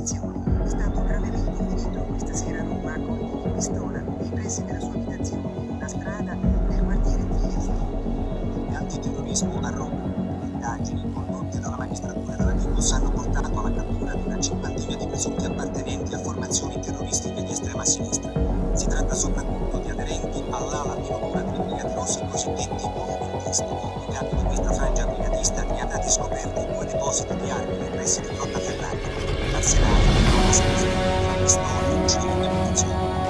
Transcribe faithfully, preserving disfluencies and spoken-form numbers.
informazioni. È stato gravemente ferito questa sera a Roma a colpi di pistola nei pressi della sua abitazione in una strada nel quartiere Trieste. Antiterrorismo a Roma. Indagini condotte dalla magistratura della Digos hanno portato alla cattura di una cinquantina di presunti appartenenti a formazioni terroristiche di estrema sinistra. Si tratta soprattutto di aderenti all'ala di procura dei Brigati Rossi cosiddetti movimentisti. In capo di questa frangia brigatista gli andati scoperti due depositi di armi nei pressi di Grottaferrata. L'arsenale è una pistola, fucili e munizioni.